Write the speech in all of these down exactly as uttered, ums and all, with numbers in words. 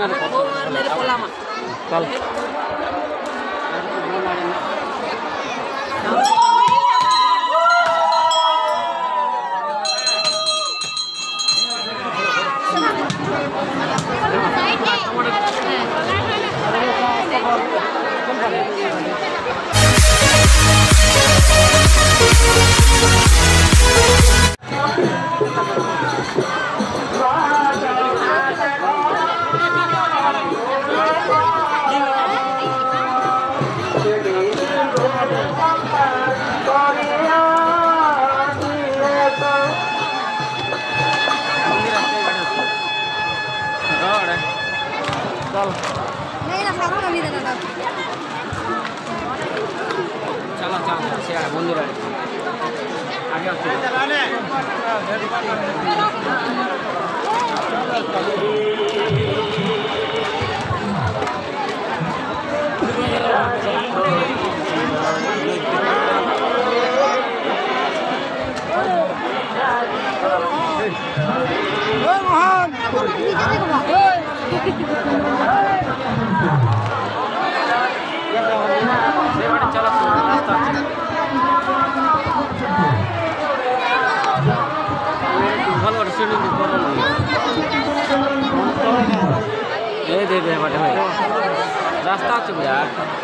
चल नहीं ना साथ में देना था चलो चलो से मंदिर आगे चलाने दे दे बटे भाई रास्ता अच्छे बुझा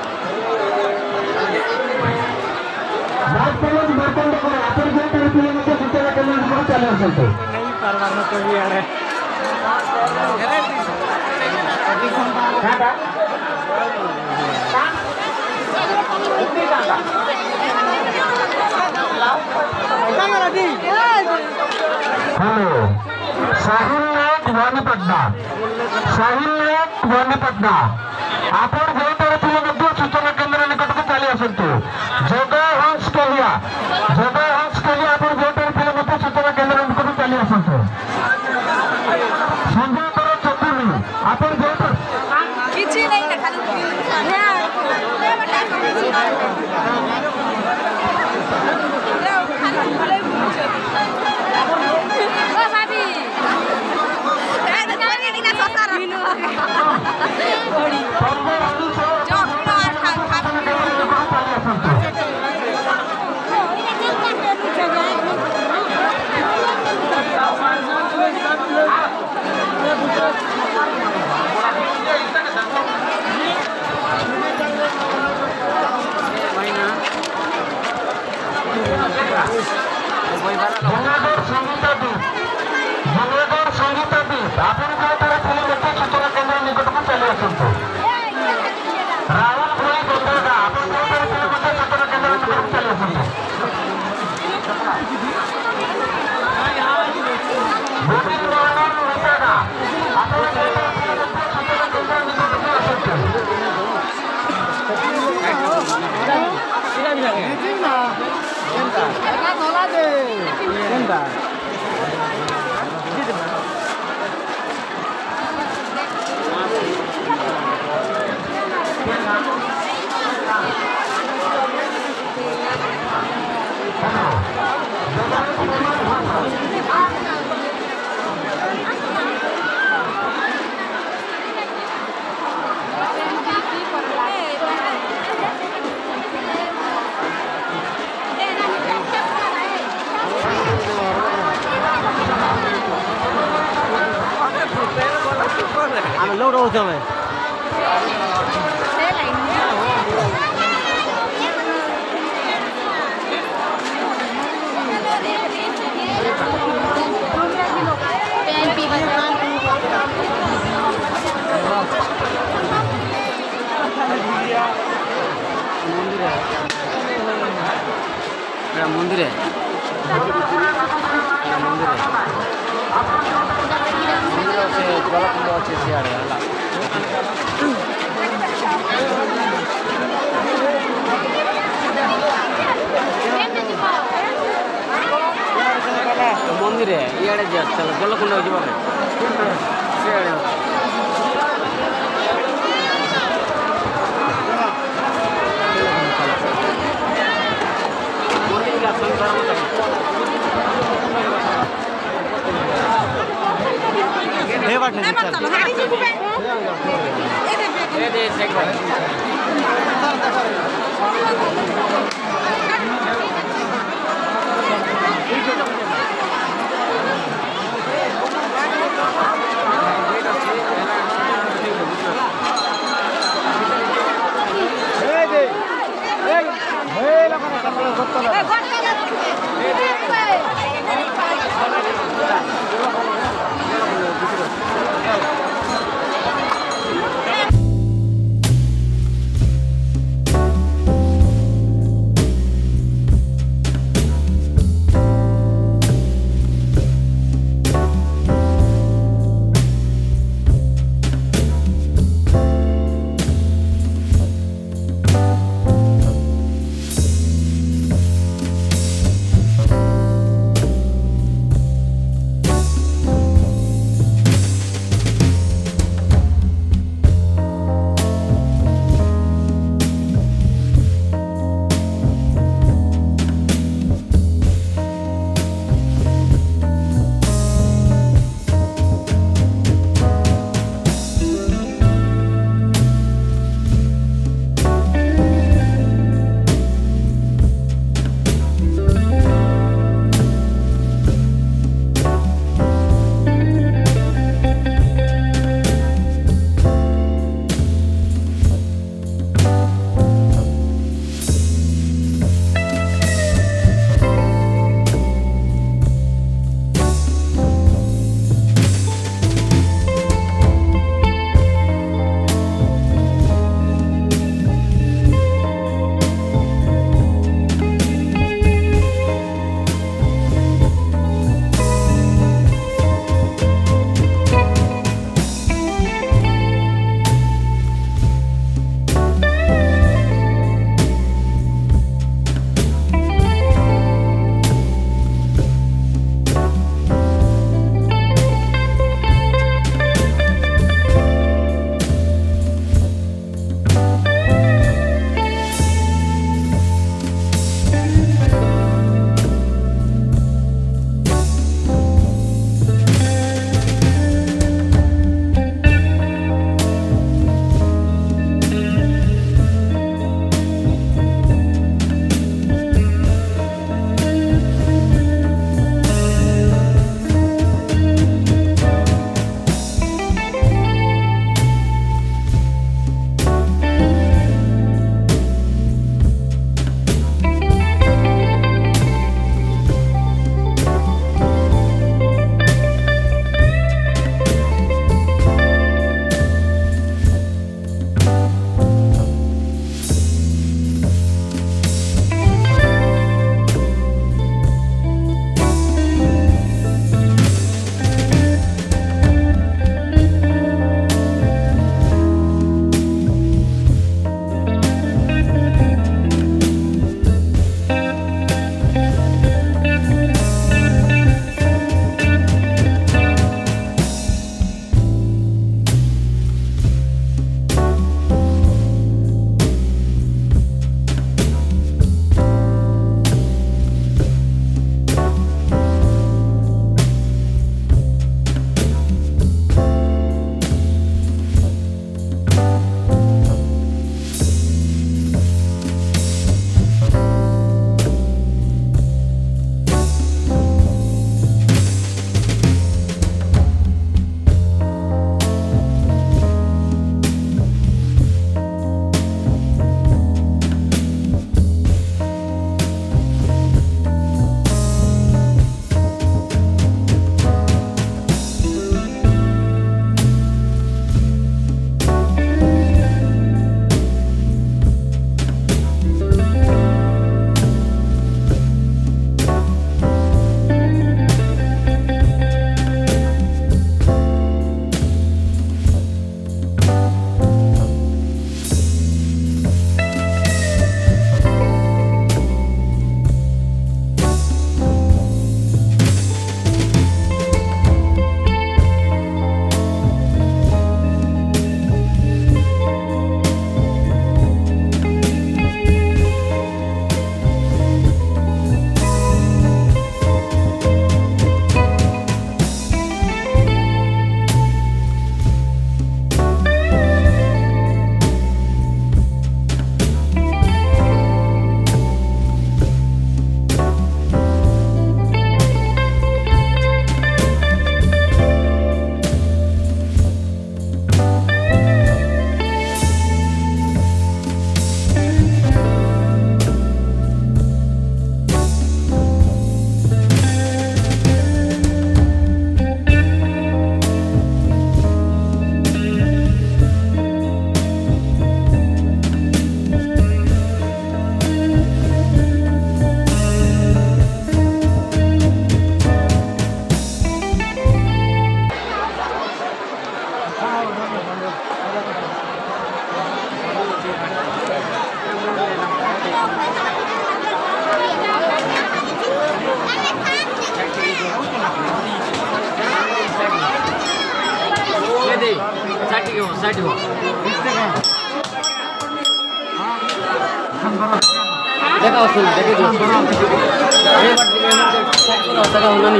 नहीं परवार में कोई आ रहा है हेलो साहिल नायक वानीपट्टा साहिल नायक वानीपट्टा आपण जेतरथिले मध्ये सूचना केंद्र निकटକୁ ଚାଲି ଆସନ୍ତୁ ଯୋଗ ହଂସ କଲିଆ ଯୋଗ ହଂସ କଲିଆ आपण जेतरथिले मध्ये सूचना केंद्र निकटକୁ ଚାଲି ଆସନ୍ତୁ ସଂଜୟଙ୍କର ଚତୁର୍ଭୀ आपण जेतर କିଛି नहीं ना जंगलगढ़ संगीता दीप जंगलगढ़ संगीता दीप आपण जेतरथिले मध्ये सूचना केंद्र निकटକୁ ଚାଲି ଆସନ୍ତୁ राहुल भोई गोंदरगा आपण जेतरथिले मध्ये सूचना केंद्र निकटକୁ ଚାଲି ଆସନ୍ତୁ गोविंद नारायण विचारा आपण जेतरथिले मध्ये सूचना केंद्र निकटକୁ आसନ୍ତୁ सीधा भी लगे हम लोग रोज में मंदिर है मंदिर है से जलकुंड अच्छे सियाड़े मंदिर है इे चल जलकुंड जाए सियाड़े हे वाटणे যে দেখবেন साइड हो देखा सुन देखे जो ये बात साइड पर होता का होना नहीं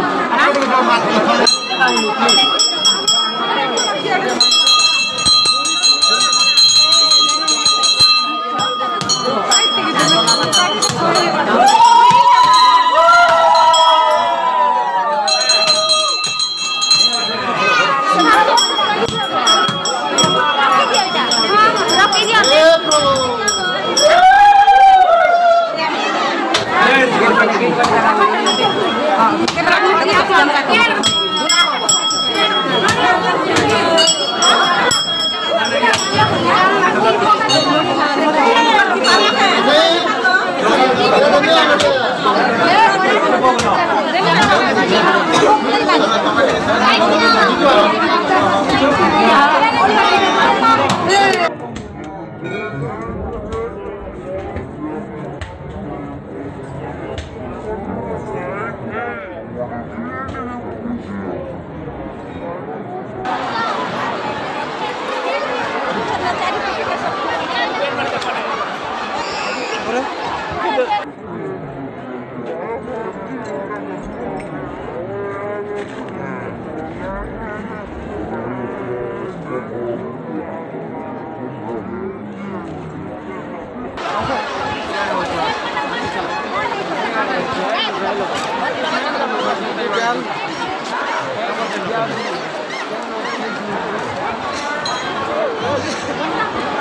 Jangan